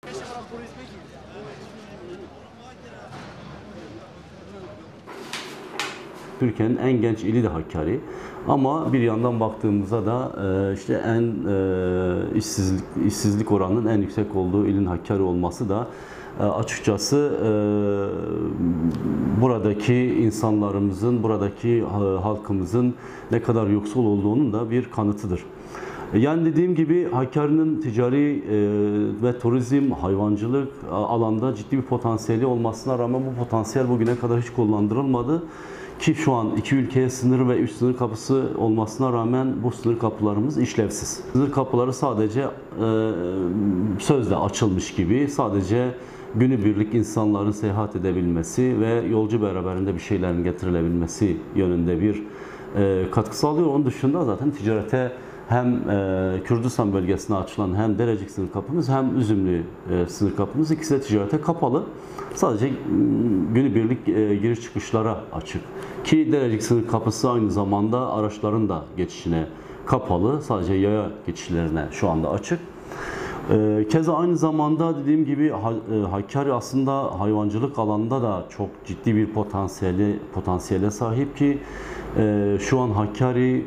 Türkiye'nin en genç ili de Hakkari. Ama bir yandan baktığımızda da işte işsizlik oranının en yüksek olduğu ilin Hakkari olması da açıkçası buradaki insanlarımızın, buradaki halkımızın ne kadar yoksul olduğunun da bir kanıtıdır. Yani dediğim gibi Hakkari'nin ticari ve turizm, hayvancılık alanda ciddi bir potansiyeli olmasına rağmen bu potansiyel bugüne kadar hiç kullandırılmadı. Ki şu an iki ülkeye sınır ve üç sınır kapısı olmasına rağmen bu sınır kapılarımız işlevsiz. Sınır kapıları sadece sözle açılmış gibi, sadece günübirlik insanların seyahat edebilmesi ve yolcu beraberinde bir şeylerin getirilebilmesi yönünde bir katkı sağlıyor. Onun dışında zaten ticarete hem Kürdistan bölgesine açılan hem Derecik sınır kapımız hem Üzümlü sınır kapımız ikisi de ticarete kapalı. Sadece günübirlik giriş çıkışlara açık. Ki Derecik sınır kapısı aynı zamanda araçların da geçişine kapalı. Sadece yaya geçişlerine şu anda açık. Keza aynı zamanda dediğim gibi Hakkari aslında hayvancılık alanında da çok ciddi bir potansiyele sahip ki şu an Hakkari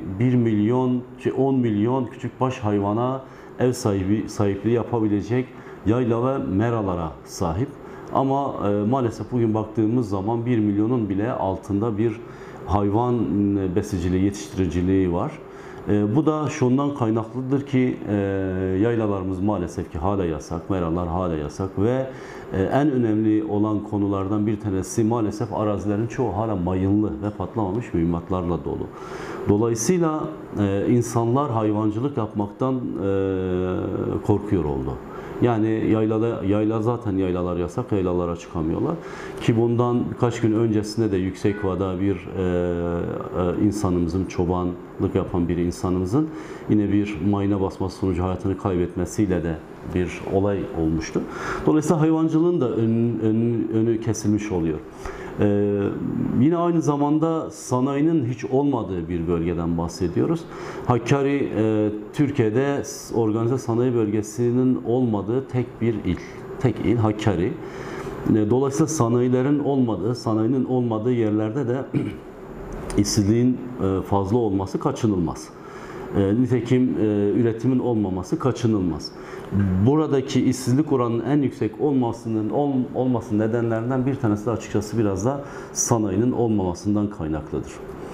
10 milyon küçükbaş hayvana ev sahipliği yapabilecek yayla ve meralara sahip. Ama maalesef bugün baktığımız zaman 1 milyonun bile altında bir hayvan besiciliği, yetiştiriciliği var. Bu da şundan kaynaklıdır ki yaylalarımız maalesef ki hala yasak, meralar hala yasak ve en önemli olan konulardan bir tanesi maalesef arazilerin çoğu hala mayınlı ve patlamamış mühimmatlarla dolu. Dolayısıyla insanlar hayvancılık yapmaktan korkuyor oldu. Yani yayla zaten yaylalar yasak, yaylalara çıkamıyorlar. Ki bundan birkaç gün öncesinde de Yüksekova'da bir insanımızın, çobanlık yapan bir insanımızın yine bir mayına basması sonucu hayatını kaybetmesiyle de bir olay olmuştu. Dolayısıyla hayvancılığın da önü kesilmiş oluyor. Yine aynı zamanda sanayinin hiç olmadığı bir bölgeden bahsediyoruz. Hakkari, Türkiye'de organize sanayi bölgesinin olmadığı tek bir il. Tek il Hakkari. Dolayısıyla sanayinin olmadığı yerlerde de işsizliğin fazla olması kaçınılmaz. Nitekim üretimin olmaması kaçınılmaz. Buradaki işsizlik oranının en yüksek olması nedenlerinden bir tanesi de açıkçası biraz da sanayinin olmamasından kaynaklıdır.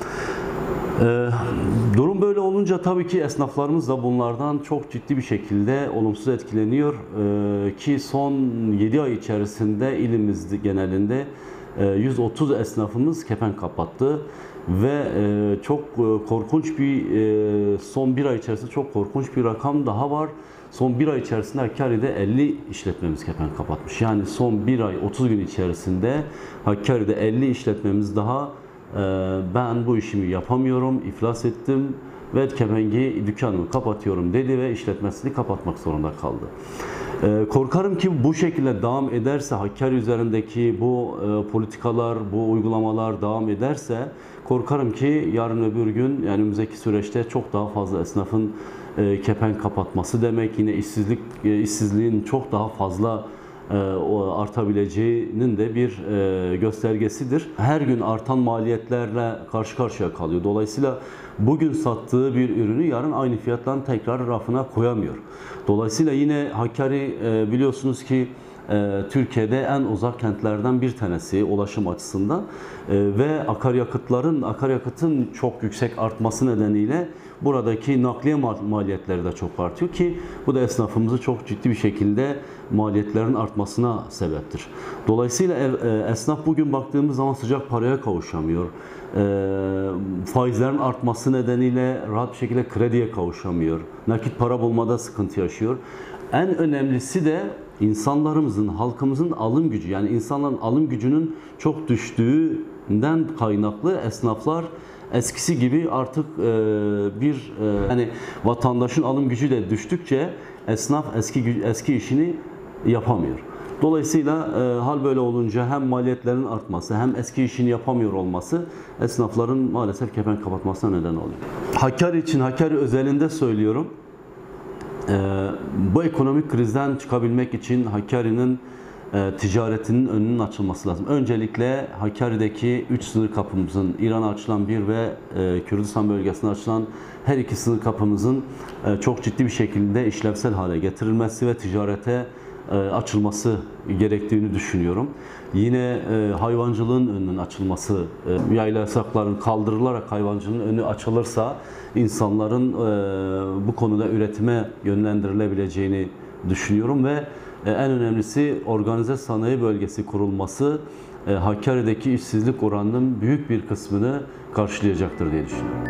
Durum böyle olunca tabii ki esnaflarımız da bunlardan çok ciddi bir şekilde olumsuz etkileniyor. Ki son 7 ay içerisinde ilimizde genelinde 130 esnafımız kepenk kapattı ve çok korkunç bir son bir ay içerisinde çok korkunç bir rakam daha var. Son bir ay içerisinde Hakkari'de 50 işletmemiz kepenk kapatmış. Yani son bir ay 30 gün içerisinde Hakkari'de 50 işletmemiz daha ben bu işimi yapamıyorum, iflas ettim ve kepengi dükkanımı kapatıyorum dedi ve işletmesini kapatmak zorunda kaldı. Korkarım ki bu şekilde devam ederse, Hakkari üzerindeki bu politikalar, bu uygulamalar devam ederse korkarım ki yarın öbür gün yani önümüzdeki süreçte çok daha fazla esnafın kepenk kapatması demek, yine işsizliğin çok daha fazla artabileceğinin de bir göstergesidir. Her gün artan maliyetlerle karşı karşıya kalıyor. Dolayısıyla bugün sattığı bir ürünü yarın aynı fiyattan tekrar rafına koyamıyor. Dolayısıyla yine Hakkari biliyorsunuz ki Türkiye'de en uzak kentlerden bir tanesi ulaşım açısından ve akaryakıtın çok yüksek artması nedeniyle buradaki nakliye maliyetleri de çok artıyor ki bu da esnafımızı çok ciddi bir şekilde maliyetlerin artmasına sebeptir. Dolayısıyla esnaf bugün baktığımız zaman sıcak paraya kavuşamıyor. Faizlerin artması nedeniyle rahat bir şekilde krediye kavuşamıyor. Nakit para bulmada sıkıntı yaşıyor. En önemlisi de insanlarımızın, halkımızın alım gücü, yani insanların alım gücünün çok düştüğünden kaynaklı esnaflar eskisi gibi artık yani vatandaşın alım gücü de düştükçe esnaf eski işini yapamıyor. Dolayısıyla hal böyle olunca hem maliyetlerin artması hem eski işini yapamıyor olması esnafların maalesef kepenk kapatmasına neden oluyor. Hakkari için, Hakkari özelinde söylüyorum. Bu ekonomik krizden çıkabilmek için Hakkari'nin ticaretinin önünün açılması lazım. Öncelikle Hakkari'deki 3 sınır kapımızın, İran'a açılan bir ve Kürdistan bölgesine açılan her iki sınır kapımızın çok ciddi bir şekilde işlevsel hale getirilmesi ve ticarete açılması gerektiğini düşünüyorum. Yine hayvancılığın önünün açılması, yayla yasakların kaldırılarak hayvancılığın önü açılırsa insanların bu konuda üretime yönlendirilebileceğini düşünüyorum ve en önemlisi organize sanayi bölgesi kurulması Hakkari'deki işsizlik oranının büyük bir kısmını karşılayacaktır diye düşünüyorum.